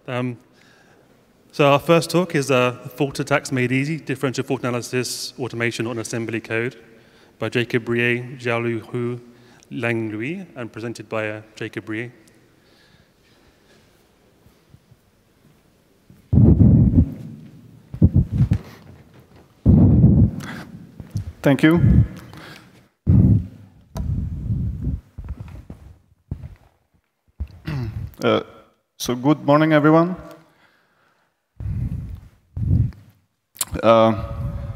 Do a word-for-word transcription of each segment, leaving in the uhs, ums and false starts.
Um, so our first talk is uh, Fault Attacks Made Easy, Differential Fault Analysis, Automation on Assembly Code by Jacob Brie, Jiaolu Hu, Lang Lui, and presented by uh, Jacob Brie. Thank you. uh, so good morning, everyone. Uh,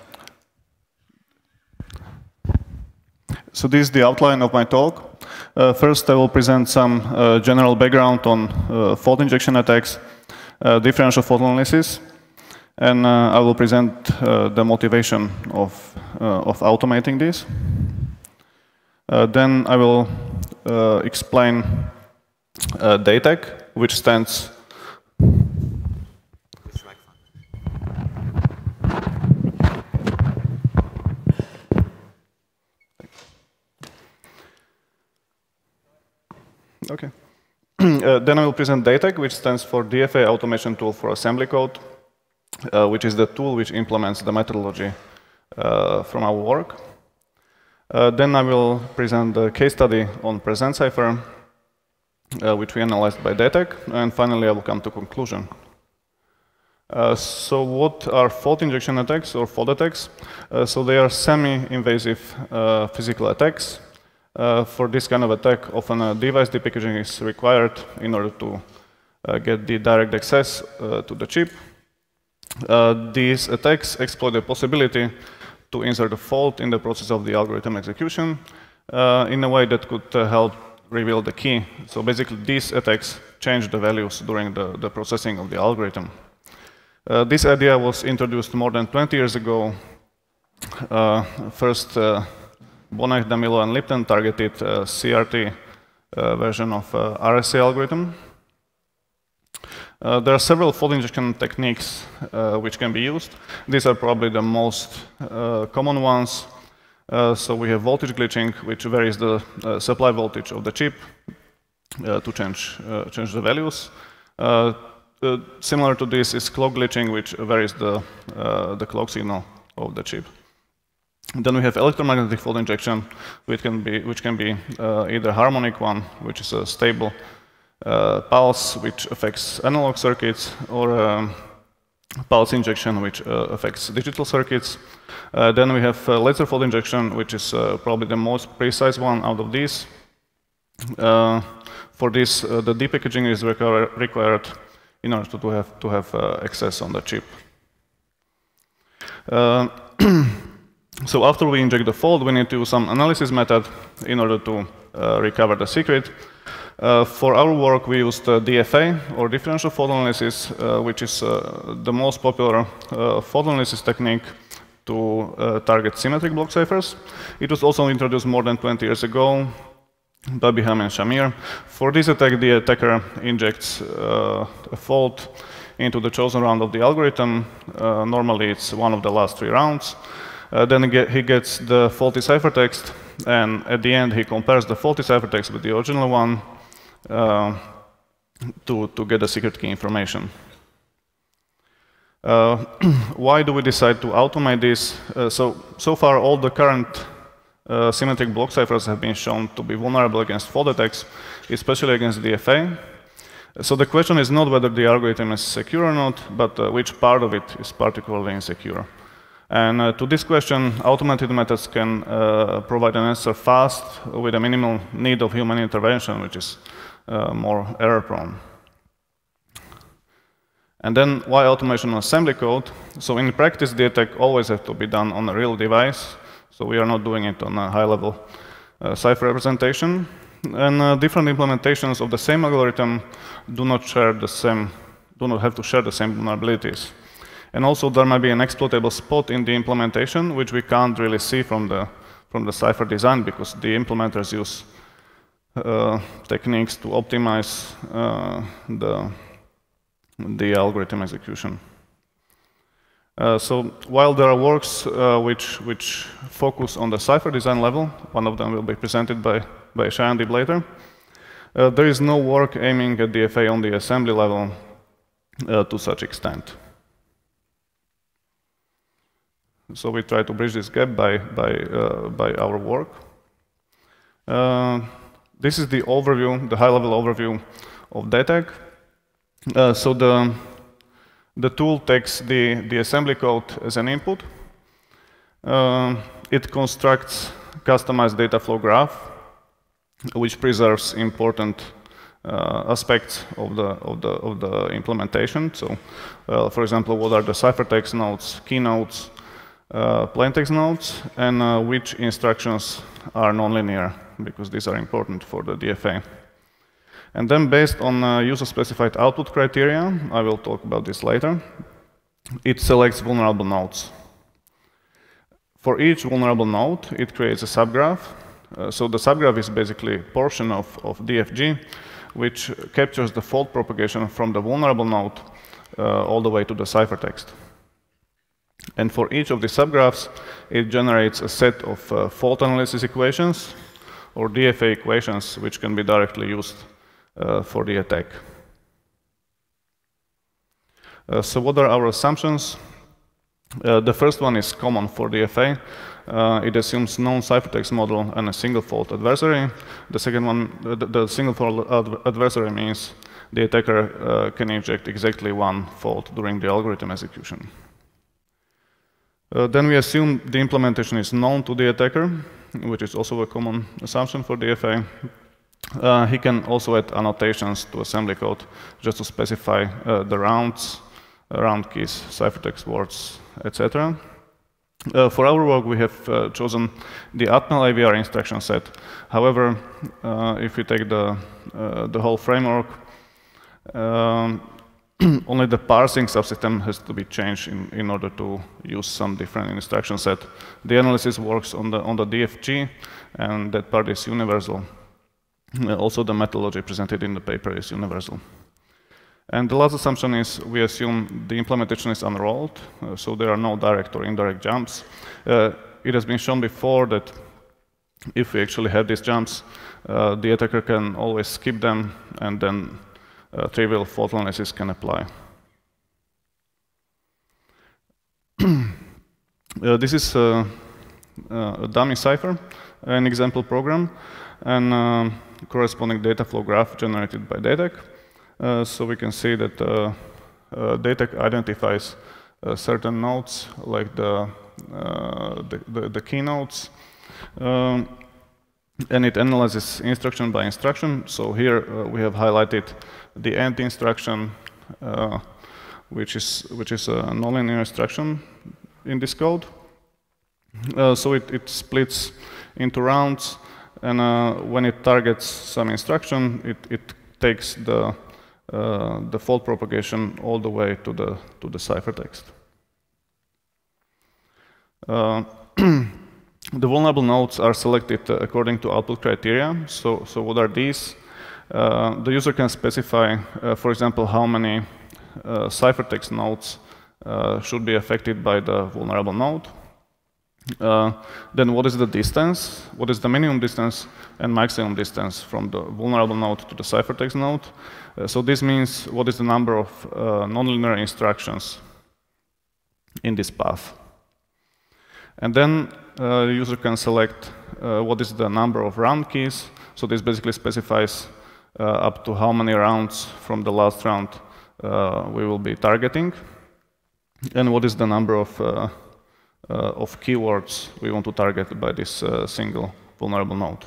so this is the outline of my talk. Uh, first, I will present some uh, general background on uh, fault injection attacks, uh, differential fault analysis, and uh, I will present uh, the motivation of, uh, of automating this. Uh, then I will uh, explain uh, D A T E C, which stands Okay. uh, then I will present D A T E C, which stands for D F A Automation Tool for Assembly Code, uh, which is the tool which implements the methodology uh, from our work. Uh, then I will present the case study on PresentCipher, uh, which we analyzed by D A T E C, and finally I will come to conclusion. Uh, so what are fault injection attacks or fault attacks? Uh, so they are semi-invasive uh, physical attacks. Uh, for this kind of attack, often a device depackaging is required in order to uh, get the direct access uh, to the chip. Uh, these attacks exploit the possibility to insert a fault in the process of the algorithm execution uh, in a way that could uh, help reveal the key. So basically, these attacks change the values during the, the processing of the algorithm. Uh, this idea was introduced more than twenty years ago. Uh, first, uh, Bonach, Damilo, and Lipton targeted uh, C R T uh, version of uh, R S A algorithm. Uh, there are several fault injection techniques uh, which can be used. These are probably the most uh, common ones. Uh, so we have voltage glitching, which varies the uh, supply voltage of the chip uh, to change, uh, change the values. Uh, uh, similar to this is clock glitching, which varies the, uh, the clock signal of the chip. Then we have electromagnetic fault injection, which can be, which can be uh, either harmonic one, which is a stable uh, pulse, which affects analog circuits, or um, pulse injection, which uh, affects digital circuits. Uh, then we have uh, laser fault injection, which is uh, probably the most precise one out of these. Uh, for this, uh, the depackaging is requir required in order to, to have, to have uh, access on the chip. Uh, So after we inject the fault, we need to use some analysis method in order to uh, recover the secret. Uh, for our work, we used uh, D F A, or differential fault analysis, uh, which is uh, the most popular uh, fault analysis technique to uh, target symmetric block ciphers. It was also introduced more than twenty years ago by Biham and Shamir. For this attack, the attacker injects uh, a fault into the chosen round of the algorithm. Uh, normally, it's one of the last three rounds. Uh, then he, get, he gets the faulty ciphertext, and at the end he compares the faulty ciphertext with the original one uh, to, to get the secret key information. Uh, why do we decide to automate this? Uh, so, so far all the current uh, symmetric block ciphers have been shown to be vulnerable against fault attacks, especially against D F A. So the question is not whether the algorithm is secure or not, but uh, which part of it is particularly insecure. And uh, to this question, automated methods can uh, provide an answer fast with a minimal need of human intervention, which is uh, more error-prone. And then, why automation on assembly code? So in practice, the attack always has to be done on a real device. So we are not doing it on a high-level uh, cipher representation. And uh, different implementations of the same algorithm do not share the same, do not have to share the same vulnerabilities. And also, there might be an exploitable spot in the implementation, which we can't really see from the, from the cipher design, because the implementers use uh, techniques to optimize uh, the, the algorithm execution. Uh, so while there are works uh, which, which focus on the cipher design level, one of them will be presented by, by Shayan Dib later, uh, there is no work aiming at D F A on the assembly level. uh, to such extent. So we try to bridge this gap by, by, uh, by our work. Uh, this is the overview, the high-level overview of D A T E C. Uh, so the, the tool takes the, the assembly code as an input. Uh, it constructs customized data flow graph, which preserves important uh, aspects of the, of, the, of the implementation. So, uh, for example, what are the ciphertext nodes, key nodes, uh, plaintext nodes, and uh, which instructions are nonlinear, because these are important for the D F A. And then, based on uh, user-specified output criteria, I will talk about this later, it selects vulnerable nodes. For each vulnerable node, it creates a subgraph. Uh, so the subgraph is basically a portion of, of D F G, which captures the fault propagation from the vulnerable node uh, all the way to the ciphertext. And for each of the subgraphs, it generates a set of uh, fault analysis equations, or D F A equations, which can be directly used uh, for the attack. Uh, so what are our assumptions? Uh, the first one is common for D F A. Uh, it assumes known ciphertext model and a single fault adversary. The second one, the, the single fault ad adversary means the attacker uh, can inject exactly one fault during the algorithm execution. Uh, then we assume the implementation is known to the attacker, which is also a common assumption for D F A. Uh, he can also add annotations to assembly code just to specify uh, the rounds, uh, round keys, ciphertext words, et cetera. Uh, for our work, we have uh, chosen the Atmel A V R instruction set. However, uh, if we take the, uh, the whole framework, um, only the parsing subsystem has to be changed in, in order to use some different instruction set. The analysis works on the, on the D F G, and that part is universal. Uh, also, the methodology presented in the paper is universal. And the last assumption is we assume the implementation is unrolled, uh, so there are no direct or indirect jumps. Uh, it has been shown before that if we actually have these jumps, uh, the attacker can always skip them, and then uh, trivial fault analysis can apply. uh, this is uh, uh, a dummy cipher, an example program, and uh, corresponding data flow graph generated by D A T E C. Uh, so we can see that uh, uh, D A T E C identifies uh, certain nodes, like the, uh, the, the, the key nodes, um, and it analyzes instruction by instruction. So here uh, we have highlighted the end instruction, uh, which is which is a nonlinear instruction in this code. Uh, so it, it splits into rounds, and uh, when it targets some instruction, it, it takes the Uh, the fault propagation all the way to the to the ciphertext. Uh, the vulnerable nodes are selected uh, according to output criteria. So, so what are these? Uh, the user can specify, uh, for example, how many uh, ciphertext nodes uh, should be affected by the vulnerable node. Uh, then what is the distance? What is the minimum distance and maximum distance from the vulnerable node to the ciphertext node? Uh, so this means what is the number of uh, nonlinear instructions in this path. And then uh, the user can select uh, what is the number of round keys. So this basically specifies uh, up to how many rounds from the last round uh, we will be targeting, and what is the number of uh, Uh, of keywords we want to target by this uh, single vulnerable node.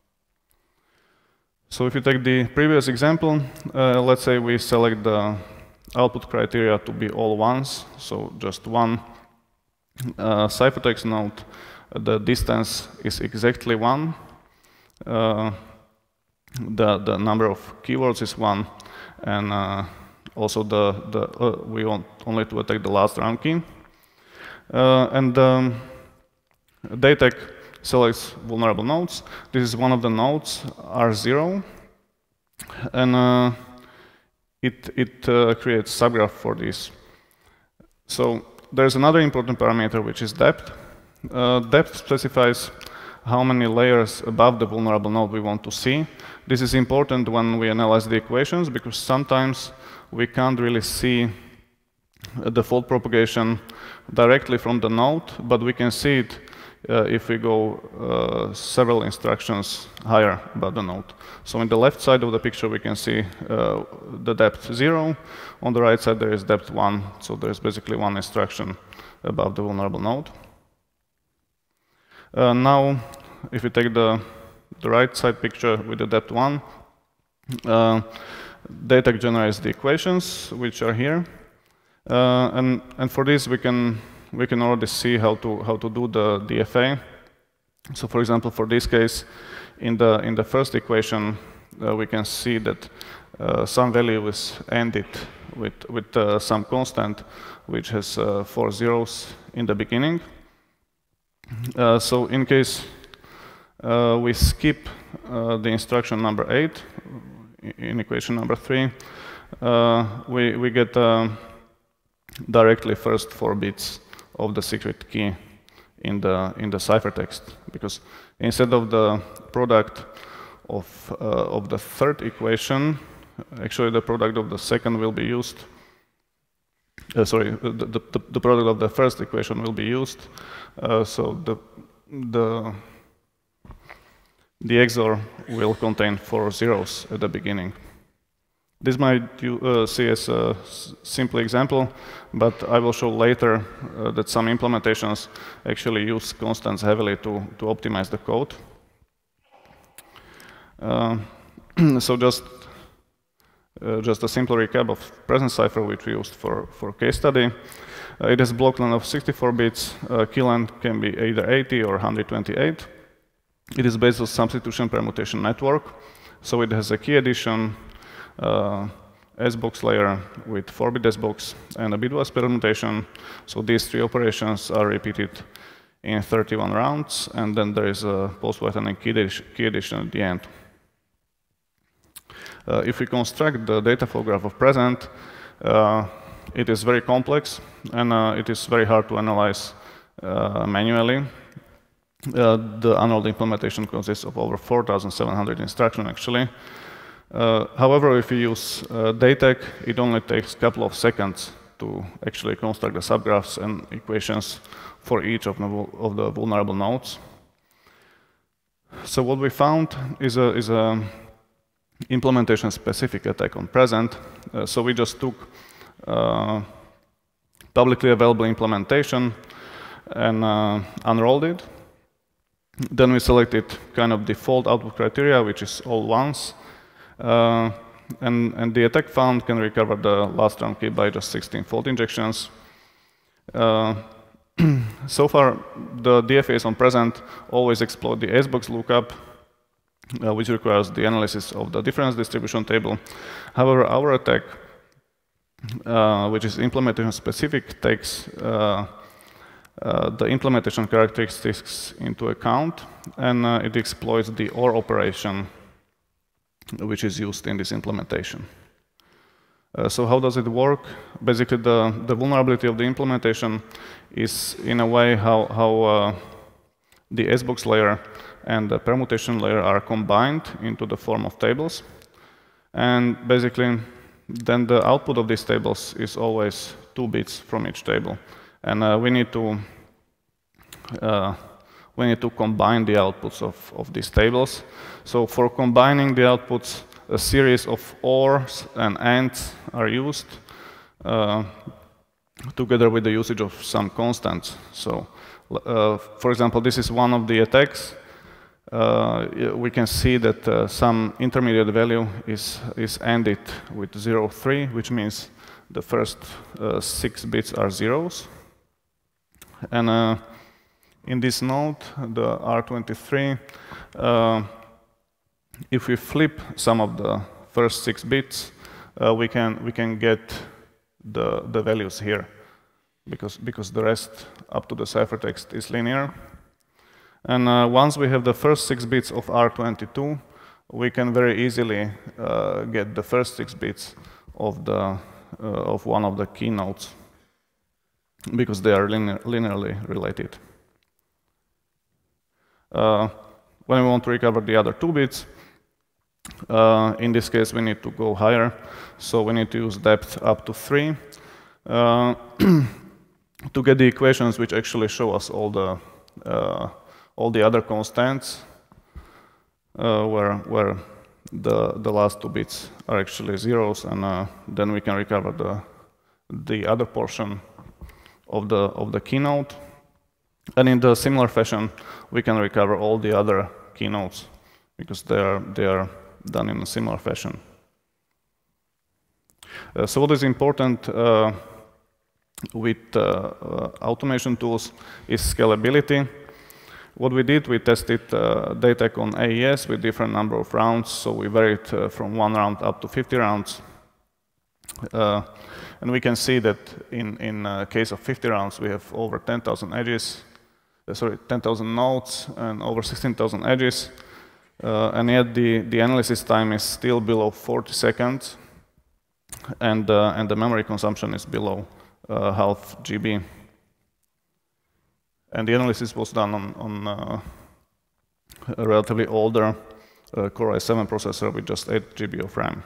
So if you take the previous example, uh, let's say we select the output criteria to be all ones, so just one uh, ciphertext node, the distance is exactly one, uh, the, the number of keywords is one, and uh, also the, the, uh, we want only to attack the last round key. Uh, and um, D A T E C selects vulnerable nodes. This is one of the nodes, R zero, and uh, it, it uh, creates subgraph for this. So there's another important parameter, which is depth. Uh, depth specifies how many layers above the vulnerable node we want to see. This is important when we analyze the equations, because sometimes we can't really see the fault propagation directly from the node, but we can see it uh, if we go uh, several instructions higher above the node. So on the left side of the picture, we can see uh, the depth zero. On the right side, there is depth one. So there's basically one instruction above the vulnerable node. Uh, now, if we take the, the right side picture with the depth one, uh, D A T E C generates the equations, which are here. Uh, and, and for this, we can, we can already see how to, how to do the D F A. So for example, for this case, in the, in the first equation, uh, we can see that uh, some value is ended with, with uh, some constant, which has uh, four zeros in the beginning. Uh, so in case uh, we skip uh, the instruction number eight, in equation number three, uh, we, we get uh, directly first four bits of the secret key in the in the ciphertext, because instead of the product of uh, of the third equation, actually the product of the second will be used. Uh, sorry, the, the the product of the first equation will be used. Uh, so the the the X O R will contain four zeros at the beginning. This might you uh, see as a simple example, but I will show later uh, that some implementations actually use constants heavily to, to optimize the code. Uh, so just, uh, just a simple recap of present cipher, which we used for, for case study. Uh, it has block length of sixty-four bits. Uh, key length can be either eighty or one hundred twenty-eight. It is based on substitution permutation network. So it has a key addition, Uh, S box layer with four bit S box and a bitwise permutation. So these three operations are repeated in thirty-one rounds, and then there is a post-whitening key, key addition at the end. Uh, if we construct the data flow graph of present, uh, it is very complex, and uh, it is very hard to analyze uh, manually. Uh, the annual implementation consists of over four thousand seven hundred instructions, actually. Uh, however, if you use uh, D A T E C, it only takes a couple of seconds to actually construct the subgraphs and equations for each of the, of the vulnerable nodes. So what we found is a, is a implementation-specific attack on present. Uh, so we just took uh, publicly available implementation and uh, unrolled it. Then we selected kind of default output criteria, which is all ones. Uh, and, and the attack found can recover the last term key by just sixteen fault injections. Uh, so far, the D F As on present always exploit the S box lookup, uh, which requires the analysis of the difference distribution table. However, our attack, uh, which is implementation specific, takes uh, uh, the implementation characteristics into account, and uh, it exploits the OR operation, which is used in this implementation. Uh, so how does it work? Basically, the, the vulnerability of the implementation is in a way how, how uh, the S box layer and the permutation layer are combined into the form of tables. And basically, then the output of these tables is always two bits from each table. And uh, we need to uh, we need to combine the outputs of, of these tables. So for combining the outputs, a series of ORs and ANDs are used uh, together with the usage of some constants. So uh, for example, this is one of the attacks. Uh, we can see that uh, some intermediate value is, is ANDed with zero three, which means the first uh, six bits are zeros. And uh, in this node, the R twenty-three, uh, if we flip some of the first six bits, uh, we can we can get the the values here, because because the rest up to the ciphertext is linear. And uh, once we have the first six bits of R twenty-two, we can very easily uh, get the first six bits of the uh, of one of the key nodes, because they are linear, linearly related. Uh, when we want to recover the other two bits, Uh, in this case, we need to go higher, so we need to use depth up to three uh, to get the equations which actually show us all the uh, all the other constants, uh, where where the the last two bits are actually zeros, and uh, then we can recover the the other portion of the of the keynote. And in the similar fashion, we can recover all the other keynotes because they are they are done in a similar fashion. Uh, so what is important uh, with uh, uh, automation tools is scalability. What we did, we tested uh, D A T E C on A E S with different number of rounds, so we varied uh, from one round up to fifty rounds. Uh, and we can see that in in uh, case of fifty rounds, we have over ten thousand edges, uh, sorry, ten thousand nodes and over sixteen thousand edges. Uh, and yet the, the analysis time is still below forty seconds, and, uh, and the memory consumption is below uh, half G B. And the analysis was done on, on uh, a relatively older uh, Core i seven processor with just eight G B of RAM.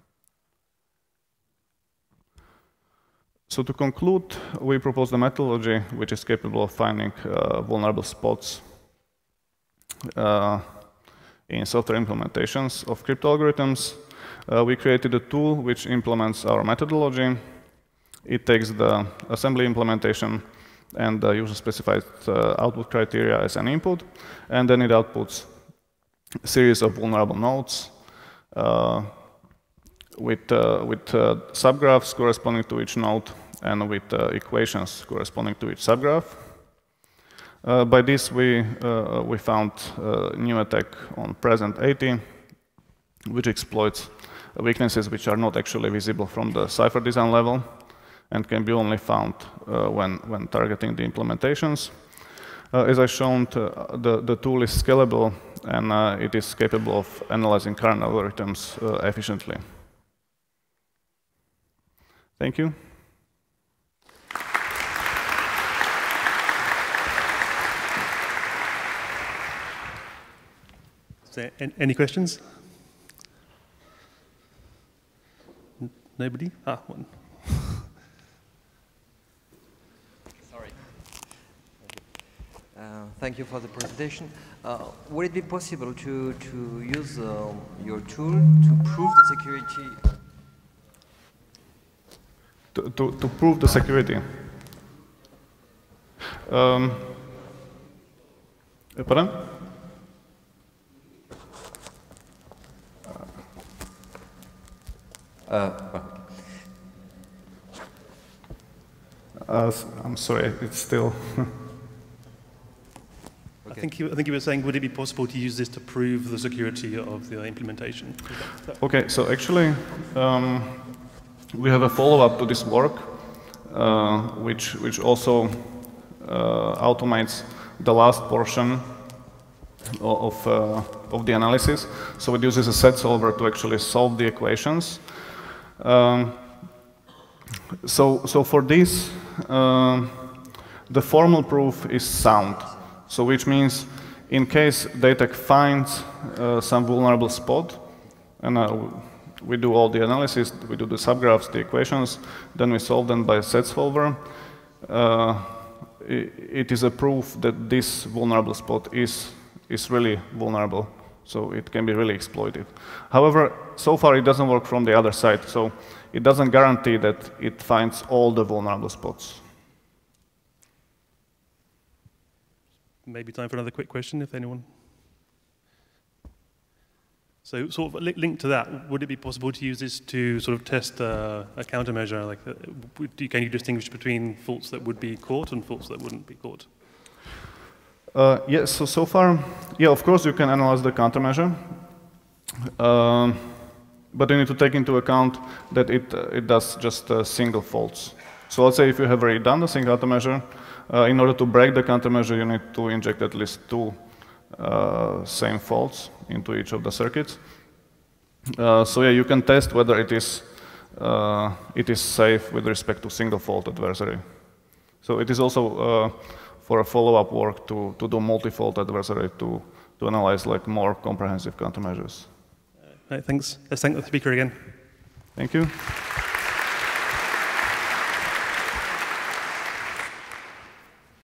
So to conclude, we propose a methodology which is capable of finding uh, vulnerable spots uh, in software implementations of crypto algorithms. Uh, we created a tool which implements our methodology. It takes the assembly implementation and the user-specified uh, output criteria as an input, and then it outputs a series of vulnerable nodes uh, with, uh, with uh, subgraphs corresponding to each node and with uh, equations corresponding to each subgraph. Uh, by this, we, uh, we found a new attack on present eighty, which exploits weaknesses which are not actually visible from the cipher design level and can be only found uh, when, when targeting the implementations. Uh, as I shown, uh, the, the tool is scalable, and uh, it is capable of analyzing current algorithms uh, efficiently. Thank you. So, any questions? Nobody? Ah, one. Sorry. Uh, thank you for the presentation. Uh, would it be possible to, to use uh, your tool to prove the security? To, to, to prove the security? Um, pardon? Uh, uh, I'm sorry, it's still. Okay. I think you, I think you were saying, would it be possible to use this to prove the security of the implementation? Okay, so actually, um, we have a follow-up to this work, uh, which which also uh, automates the last portion of uh, of the analysis. So it uses a set solver to actually solve the equations. Um, so, so for this, uh, the formal proof is sound. So which means, in case D A T E C finds uh, some vulnerable spot, and uh, we do all the analysis, we do the subgraphs, the equations, then we solve them by set solver, uh, it, it is a proof that this vulnerable spot is, is really vulnerable. So it can be really exploited. However, so far it doesn't work from the other side, so it doesn't guarantee that it finds all the vulnerable spots. Maybe time for another quick question, if anyone. So sort of li linked to that, would it be possible to use this to sort of test uh, a countermeasure? Like, uh, can you distinguish between faults that would be caught and faults that wouldn't be caught? Uh, yes, so, so far, yeah, of course you can analyze the countermeasure, um, but you need to take into account that it, uh, it does just uh, single faults. So let's say if you have already done the single countermeasure, uh, in order to break the countermeasure, you need to inject at least two uh, same faults into each of the circuits. Uh, so yeah, you can test whether it is, uh, it is safe with respect to single fault adversary. So it is also uh, for a follow-up work to, to do multi-fault adversary to, to analyze like more comprehensive countermeasures. Right, thanks. Let's thank the speaker again. Thank you.